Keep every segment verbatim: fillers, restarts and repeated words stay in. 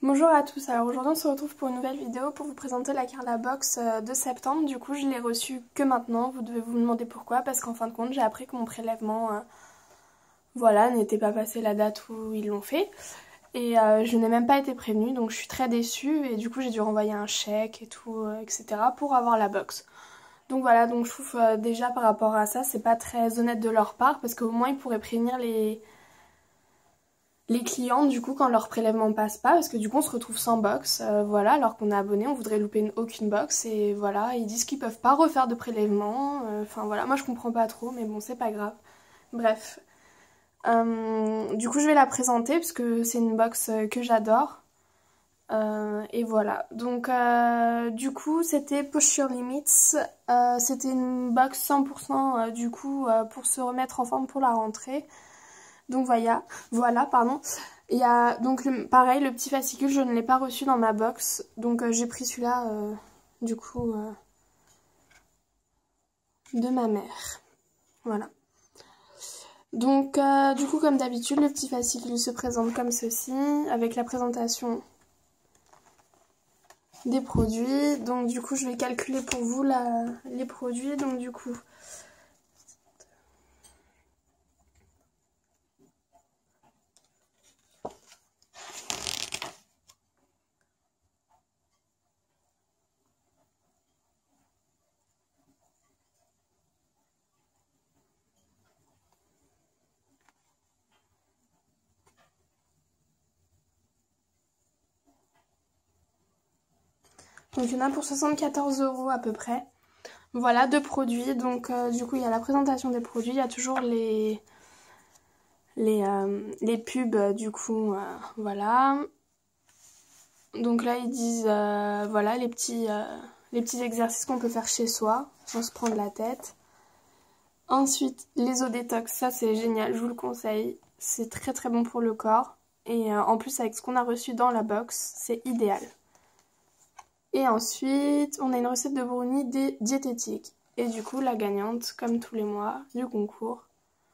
Bonjour à tous, alors aujourd'hui on se retrouve pour une nouvelle vidéo pour vous présenter la Carla Box de septembre. Du coup je l'ai reçue que maintenant, vous devez vous demander pourquoi, parce qu'en fin de compte j'ai appris que mon prélèvement euh, voilà, n'était pas passé la date où ils l'ont fait. Et euh, je n'ai même pas été prévenue, donc je suis très déçue et du coup j'ai dû renvoyer un chèque et tout, euh, et cetera pour avoir la box. Donc voilà, donc je trouve euh, déjà par rapport à ça c'est pas très honnête de leur part, parce qu'au moins ils pourraient prévenir les... les clients du coup quand leur prélèvement passe pas, parce que du coup on se retrouve sans box, euh, voilà, alors qu'on est abonné, on voudrait louper une, aucune box, et voilà, ils disent qu'ils peuvent pas refaire de prélèvement, enfin euh, voilà, moi je comprends pas trop, mais bon c'est pas grave, bref. Euh, du coup je vais la présenter, parce que c'est une box que j'adore, euh, et voilà, donc euh, du coup c'était Posture Limits, euh, c'était une box cent pour cent euh, du coup euh, pour se remettre en forme pour la rentrée. Donc voilà, voilà pardon. Il y a donc le, pareil le petit fascicule, je ne l'ai pas reçu dans ma box, donc euh, j'ai pris celui-là euh, du coup euh, de ma mère. Voilà. Donc euh, du coup comme d'habitude le petit fascicule se présente comme ceci, avec la présentation des produits. Donc du coup je vais calculer pour vous la, les produits, donc du coup... Donc il y en a pour soixante-quatorze euros à peu près. Voilà, deux produits. Donc euh, du coup il y a la présentation des produits, il y a toujours les les, euh, les pubs euh, du coup, euh, voilà. Donc là ils disent euh, voilà les petits, euh, les petits exercices qu'on peut faire chez soi sans se prendre la tête. Ensuite les eaux détox, ça c'est génial, je vous le conseille, c'est très très bon pour le corps. Et euh, en plus avec ce qu'on a reçu dans la box, c'est idéal. Et ensuite, on a une recette de brownie di diététique. Et du coup, la gagnante, comme tous les mois, du concours.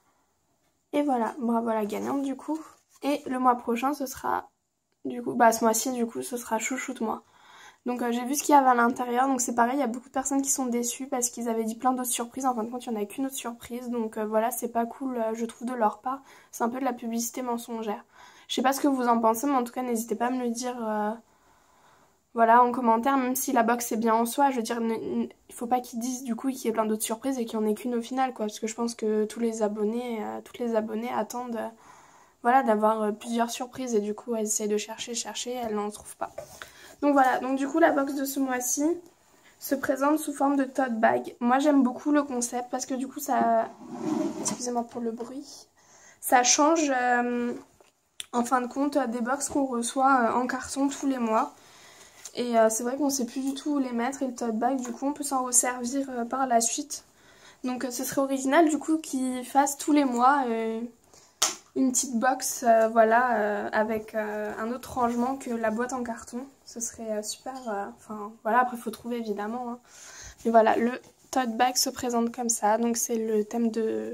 Et voilà, bravo à la gagnante du coup. Et le mois prochain, ce sera, du coup, bah ce mois-ci, du coup, ce sera chouchoute-moi. Donc euh, j'ai vu ce qu'il y avait à l'intérieur, donc c'est pareil, il y a beaucoup de personnes qui sont déçues parce qu'ils avaient dit plein d'autres surprises. En fin de compte, il n'y en a qu'une autre surprise, donc euh, voilà, c'est pas cool, euh, je trouve, de leur part. C'est un peu de la publicité mensongère. Je sais pas ce que vous en pensez, mais en tout cas, n'hésitez pas à me le dire... Euh... Voilà, en commentaire, même si la box est bien en soi, je veux dire, ne, il faut pas qu'ils disent du coup qu'il y ait plein d'autres surprises et qu'il n'y en ait qu'une au final, quoi. Parce que je pense que tous les abonnés, euh, toutes les abonnés attendent, euh, voilà, d'avoir euh, plusieurs surprises. Et du coup, elles essayent de chercher, chercher, elles n'en trouvent pas. Donc voilà, donc du coup, la box de ce mois-ci se présente sous forme de tote bag. Moi, j'aime beaucoup le concept parce que du coup, ça... Excusez-moi pour le bruit. Ça change, euh, en fin de compte, des box qu'on reçoit euh, en carton tous les mois. Et euh, c'est vrai qu'on sait plus du tout où les mettre, et le tote bag du coup on peut s'en resservir euh, par la suite. Donc euh, ce serait original du coup qu'ils fassent tous les mois euh, une petite box euh, voilà euh, avec euh, un autre rangement que la boîte en carton. Ce serait euh, super, enfin euh, voilà, après il faut trouver évidemment. Hein. Mais voilà, le tote bag se présente comme ça, donc c'est le thème de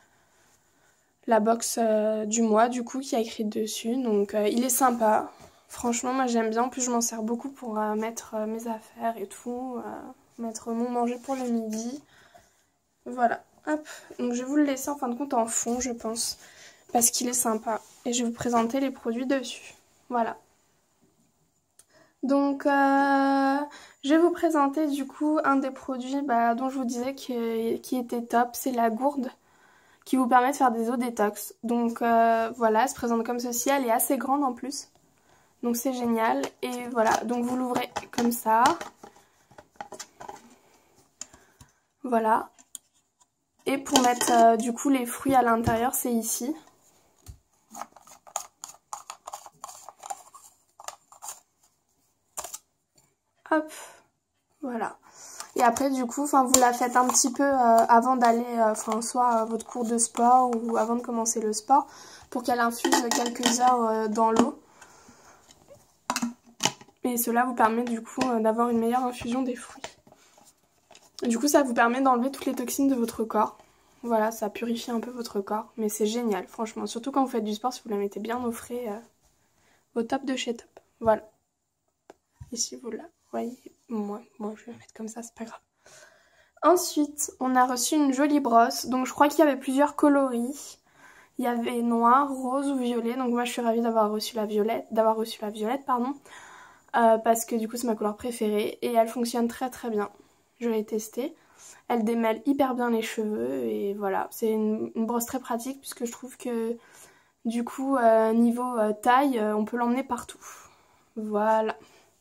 la box euh, du mois du coup qui a écrit dessus. Donc euh, il est sympa. Franchement, moi j'aime bien, en plus je m'en sers beaucoup pour euh, mettre euh, mes affaires et tout, euh, mettre mon manger pour le midi. Voilà, hop, donc je vais vous le laisser en fin de compte en fond, je pense, parce qu'il est sympa. Et je vais vous présenter les produits dessus, voilà. Donc, euh, je vais vous présenter du coup un des produits bah, dont je vous disais qui, qui était top, c'est la gourde, qui vous permet de faire des eaux détox. Donc euh, voilà, elle se présente comme ceci, elle est assez grande en plus. Donc c'est génial, et voilà, donc vous l'ouvrez comme ça, voilà, et pour mettre euh, du coup les fruits à l'intérieur, c'est ici. Hop, voilà. Et après du coup, enfin vous la faites un petit peu euh, avant d'aller, enfin euh, soit à votre cours de sport ou avant de commencer le sport, pour qu'elle infuse quelques heures euh, dans l'eau. Et cela vous permet du coup d'avoir une meilleure infusion des fruits. Du coup ça vous permet d'enlever toutes les toxines de votre corps. Voilà, ça purifie un peu votre corps. Mais c'est génial franchement. Surtout quand vous faites du sport, si vous la mettez bien au frais, euh, au top de chez top. Voilà. Ici vous la voyez. Moi, moi je vais la mettre comme ça, c'est pas grave. Ensuite, on a reçu une jolie brosse. Donc je crois qu'il y avait plusieurs coloris. Il y avait noir, rose ou violet. Donc moi je suis ravie d'avoir reçu la violette, d'avoir reçu la violette, pardon. Euh, parce que du coup c'est ma couleur préférée. Et elle fonctionne très très bien. Je l'ai testée. Elle démêle hyper bien les cheveux. Et voilà, c'est une, une brosse très pratique puisque je trouve que du coup euh, niveau euh, taille, euh, on peut l'emmener partout. Voilà.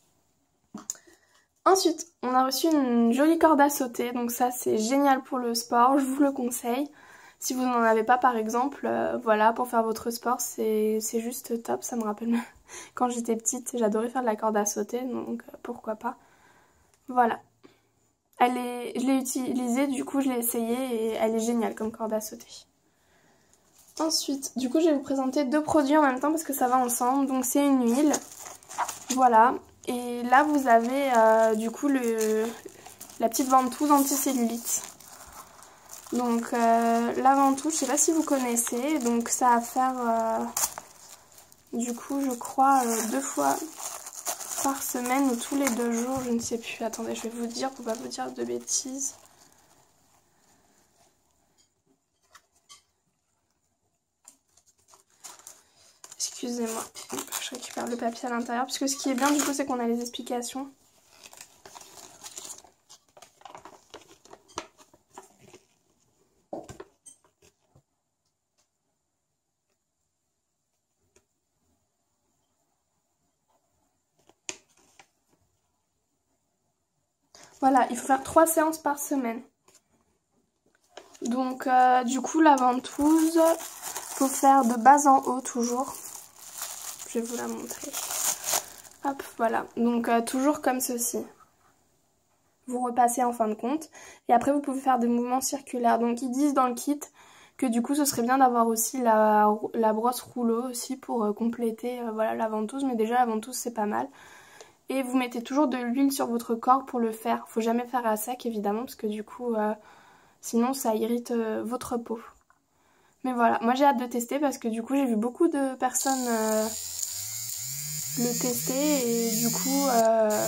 Ensuite, on a reçu une jolie corde à sauter, donc ça c'est génial pour le sport, je vous le conseille. Si vous n'en avez pas par exemple, euh, voilà, pour faire votre sport, c'est juste top, ça me rappelle quand j'étais petite, j'adorais faire de la corde à sauter, donc euh, pourquoi pas. Voilà. Elle est, je l'ai utilisée, du coup je l'ai essayée et elle est géniale comme corde à sauter. Ensuite, du coup je vais vous présenter deux produits en même temps parce que ça va ensemble, donc c'est une huile, voilà. Et là vous avez euh, du coup le, la petite ventouse anti-cellulite. Donc euh, la ventouse, je sais pas si vous connaissez, donc ça va faire euh, du coup je crois euh, deux fois par semaine ou tous les deux jours, je ne sais plus. Attendez, je vais vous dire pour pas vous dire de bêtises. Excusez-moi, je récupère le papier à l'intérieur, parce que ce qui est bien du coup c'est qu'on a les explications. Voilà, il faut faire trois séances par semaine. Donc euh, du coup la ventouse, faut faire de bas en haut toujours. Je vais vous la montrer. Hop, voilà. Donc euh, toujours comme ceci. Vous repassez en fin de compte. Et après vous pouvez faire des mouvements circulaires. Donc ils disent dans le kit que du coup ce serait bien d'avoir aussi la, la brosse rouleau aussi pour euh, compléter euh, voilà, la ventouse. Mais déjà la ventouse c'est pas mal. Et vous mettez toujours de l'huile sur votre corps pour le faire. Faut jamais faire à sec évidemment parce que du coup euh, sinon ça irrite euh, votre peau. Mais voilà, moi j'ai hâte de tester parce que du coup j'ai vu beaucoup de personnes euh, le tester et du coup euh,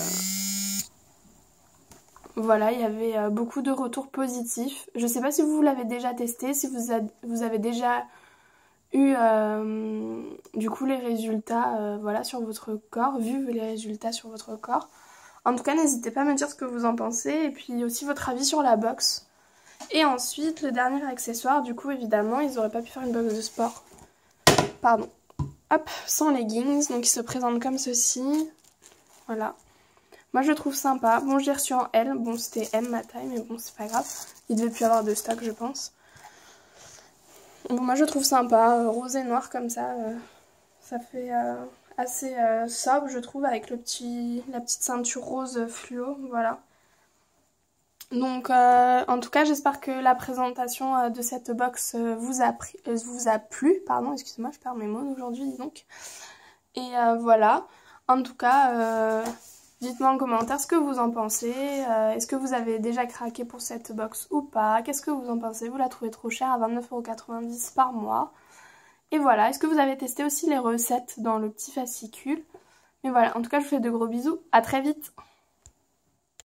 voilà, il y avait euh, beaucoup de retours positifs. Je sais pas si vous l'avez déjà testé, si vous, a, vous avez déjà eu euh, du coup les résultats euh, voilà, sur votre corps, vu les résultats sur votre corps. En tout cas n'hésitez pas à me dire ce que vous en pensez et puis aussi votre avis sur la box. Et ensuite le dernier accessoire, du coup évidemment ils n'auraient pas pu faire une box de sport. Pardon. Hop, sans leggings, donc il se présente comme ceci. Voilà. Moi je le trouve sympa. Bon, je l'ai reçu en L. Bon, c'était M ma taille, mais bon, c'est pas grave. Il devait plus avoir de stock, je pense. Bon, moi je le trouve sympa. Euh, rose et noir comme ça. Euh, ça fait euh, assez euh, sobre, je trouve, avec le petit, la petite ceinture rose fluo. Voilà. Donc, euh, en tout cas, j'espère que la présentation euh, de cette box euh, vous, a pris, euh, vous a plu. Pardon, excusez-moi, je perds mes mots aujourd'hui, dis donc. Et euh, voilà. En tout cas... Euh, dites-moi en commentaire ce que vous en pensez, euh, est-ce que vous avez déjà craqué pour cette box ou pas, qu'est-ce que vous en pensez, vous la trouvez trop chère à vingt-neuf euros quatre-vingt-dix par mois. Et voilà, est-ce que vous avez testé aussi les recettes dans le petit fascicule. Mais voilà, en tout cas je vous fais de gros bisous, à très vite.